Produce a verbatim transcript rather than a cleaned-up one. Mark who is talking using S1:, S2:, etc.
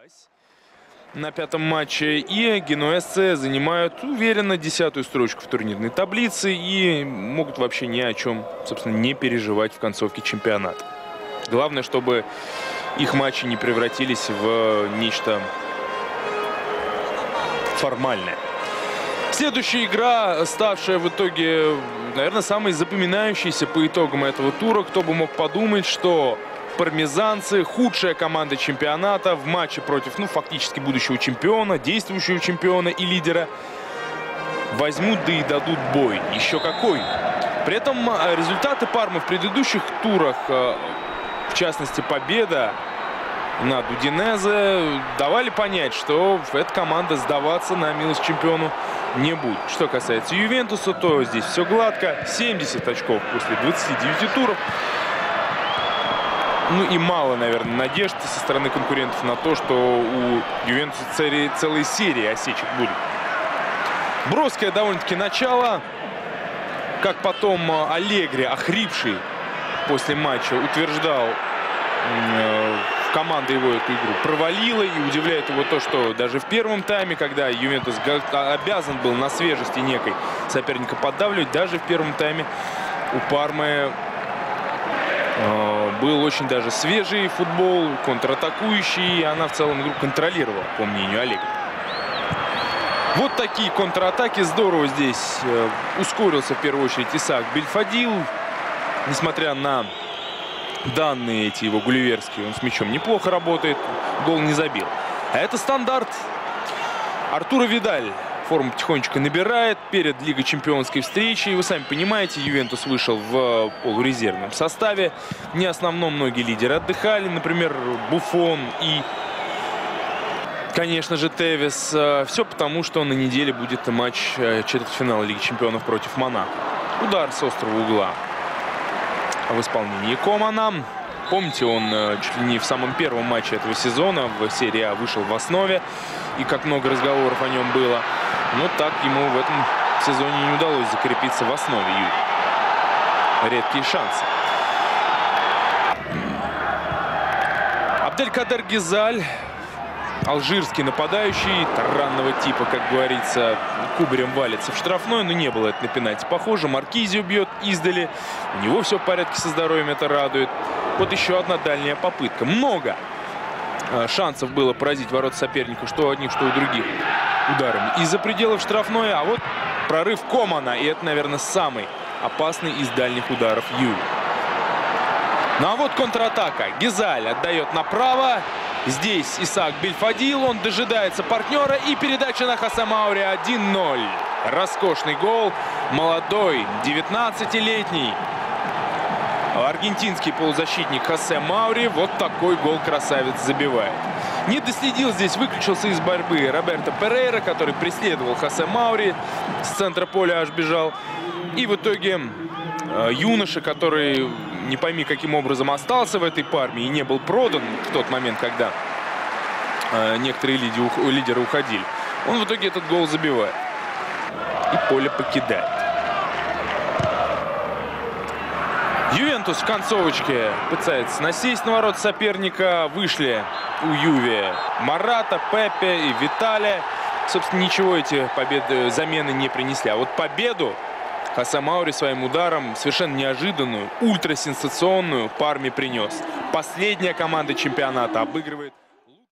S1: На пятом матче и генуэзцы занимают уверенно десятую строчку в турнирной таблице и могут вообще ни о чем, собственно, не переживать в концовке чемпионата. Главное, чтобы их матчи не превратились в нечто формальное. Следующая игра, ставшая в итоге, наверное, самой запоминающейся по итогам этого тура. Кто бы мог подумать, что пармезанцы, худшая команда чемпионата, в матче против, ну, фактически будущего чемпиона, действующего чемпиона и лидера, возьмут, да и дадут бой. Еще какой. При этом результаты Пармы в предыдущих турах, в частности, победа над Удинезе, давали понять, что эта команда сдаваться на милость чемпиону не будет. Что касается Ювентуса, то здесь все гладко. семьдесят очков после двадцати девяти туров. Ну и мало, наверное, надежд со стороны конкурентов на то, что у Ювентуса целые серии осечек будет. Броское довольно-таки начало. Как потом Аллегри, охрипший после матча, утверждал, команда его эту игру провалила. И удивляет его то, что даже в первом тайме, когда Ювентус обязан был на свежести некой соперника поддавливать, даже в первом тайме у Пармы был очень даже свежий футбол, контратакующий, и она в целом игру контролировала, по мнению Аллегри. Вот такие контратаки. Здорово здесь ускорился в первую очередь Исаак Бельфодил. Несмотря на данные эти его гулливерские, он с мячом неплохо работает, гол не забил. А это стандарт. Артуро Видаль форму потихонечку набирает перед Лигой чемпионской встречей. Вы сами понимаете, Ювентус вышел в полурезервном составе. Не основном, многие лидеры отдыхали. Например, Буфон и, конечно же, Тевес. Все потому, что на неделе будет матч четвертьфинала Лиги чемпионов против Монако. Удар с острого угла в исполнении Комана. Помните, он чуть ли не в самом первом матче этого сезона в серии А вышел в основе. И как много разговоров о нем было. Но так ему в этом сезоне не удалось закрепиться в основе Юви. Редкие шансы. Абделькадер Гезаль, алжирский нападающий, таранного типа, как говорится, кубарем валится в штрафной, но не было это на пенальти похоже. Маркизио бьет издали. У него все в порядке со здоровьем, это радует. Вот еще одна дальняя попытка. Много шансов было поразить ворот соперника, что у одних, что у других, ударами из-за пределов штрафной. А вот прорыв Комана, и это, наверное, самый опасный из дальних ударов Юви. Ну а вот контратака. Гезаль отдает направо. Здесь Исаак Бельфодил, он дожидается партнера, и передача на Хосе Маури. один ноль. Роскошный гол. Молодой, девятнадцатилетний аргентинский полузащитник Хосе Маури. Вот такой гол красавец забивает. Не доследил здесь, выключился из борьбы Роберто Перейра, который преследовал Хосе Маури. С центра поля аж бежал. И в итоге э, юноша, который не пойми каким образом остался в этой Парме и не был продан в тот момент, когда э, некоторые лидеры, лидеры уходили, он в итоге этот гол забивает. И поле покидает. Ювентус в концовочке пытается насесть на ворот соперника. Вышли у Юве Марата, Пепе и Витале. Собственно, ничего эти победы, замены не принесли. А вот победу Хосе Маури своим ударом, совершенно неожиданную, ультрасенсационную, Парме принес. Последняя команда чемпионата обыгрывает...